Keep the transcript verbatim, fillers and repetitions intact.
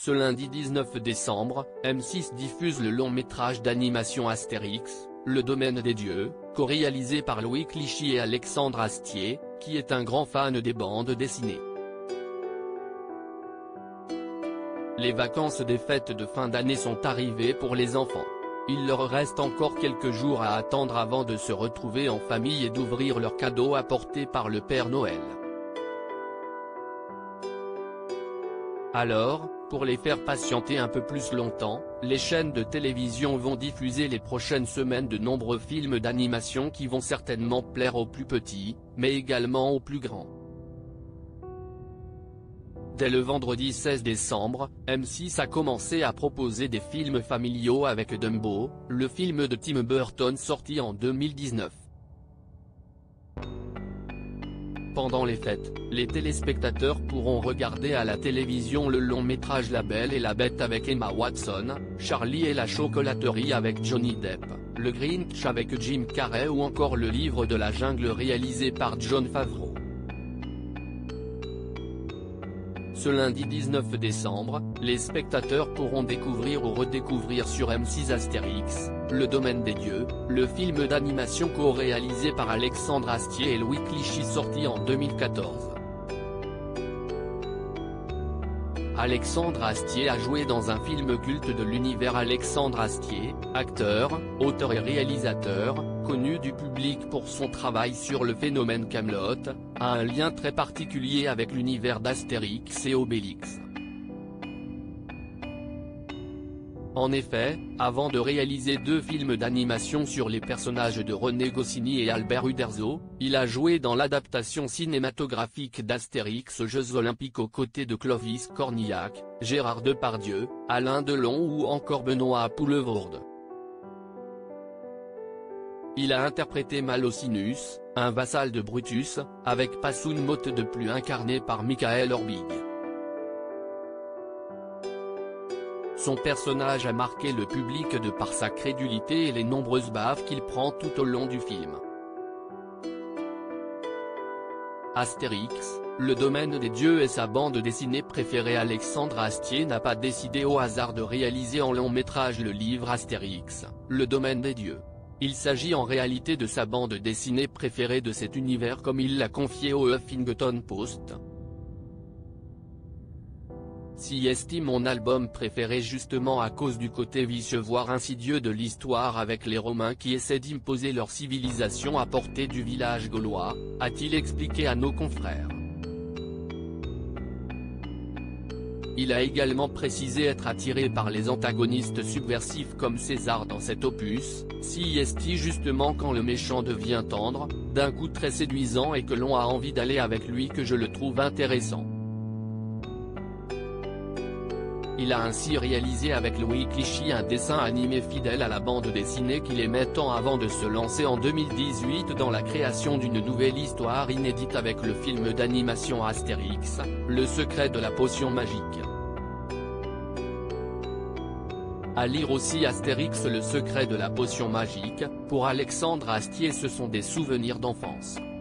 Ce lundi dix-neuf décembre, M six diffuse le long métrage d'animation Astérix, Le Domaine des Dieux, co-réalisé par Louis Clichy et Alexandre Astier, qui est un grand fan des bandes dessinées. Les vacances des fêtes de fin d'année sont arrivées pour les enfants. Il leur reste encore quelques jours à attendre avant de se retrouver en famille et d'ouvrir leurs cadeaux apportés par le Père Noël. Alors, pour les faire patienter un peu plus longtemps, les chaînes de télévision vont diffuser les prochaines semaines de nombreux films d'animation qui vont certainement plaire aux plus petits, mais également aux plus grands. Dès le vendredi seize décembre, M six a commencé à proposer des films familiaux avec Dumbo, le film de Tim Burton sorti en deux mille dix-neuf. Pendant les fêtes, les téléspectateurs pourront regarder à la télévision le long métrage La Belle et la Bête avec Emma Watson, Charlie et la chocolaterie avec Johnny Depp, Le Grinch avec Jim Carrey ou encore Le Livre de la Jungle réalisé par Jon Favreau. Ce lundi dix-neuf décembre, les spectateurs pourront découvrir ou redécouvrir sur M six Astérix, Le Domaine des Dieux, le film d'animation co-réalisé par Alexandre Astier et Louis Clichy sorti en deux mille quatorze. Alexandre Astier a joué dans un film culte de l'univers. Alexandre Astier, acteur, auteur et réalisateur, connu du public pour son travail sur le phénomène Kaamelott, a un lien très particulier avec l'univers d'Astérix et Obélix. En effet, avant de réaliser deux films d'animation sur les personnages de René Goscinny et Albert Uderzo, il a joué dans l'adaptation cinématographique d'Astérix aux Jeux Olympiques aux côtés de Clovis Cornillac, Gérard Depardieu, Alain Delon ou encore Benoît Poelvoorde. Il a interprété Malocinus, un vassal de Brutus, avec Passoun Motte de plus incarné par Michael Orbig. Son personnage a marqué le public de par sa crédulité et les nombreuses baffes qu'il prend tout au long du film. Astérix, Le Domaine des Dieux est sa bande dessinée préférée. Alexandre Astier n'a pas décidé au hasard de réaliser en long métrage le livre Astérix, Le Domaine des Dieux. Il s'agit en réalité de sa bande dessinée préférée de cet univers comme il l'a confié au Huffington Post. Si estime mon album préféré justement à cause du côté vicieux voire insidieux de l'histoire avec les Romains qui essaient d'imposer leur civilisation à portée du village gaulois, a-t-il expliqué à nos confrères. Il a également précisé être attiré par les antagonistes subversifs comme César dans cet opus, si est justement quand le méchant devient tendre, d'un coup très séduisant et que l'on a envie d'aller avec lui que je le trouve intéressant. Il a ainsi réalisé avec Louis Clichy un dessin animé fidèle à la bande dessinée qu'il aimait tant avant de se lancer en deux mille dix-huit dans la création d'une nouvelle histoire inédite avec le film d'animation Astérix, Le Secret de la Potion Magique. À lire aussi Astérix Le Secret de la Potion Magique, pour Alexandre Astier ce sont des souvenirs d'enfance.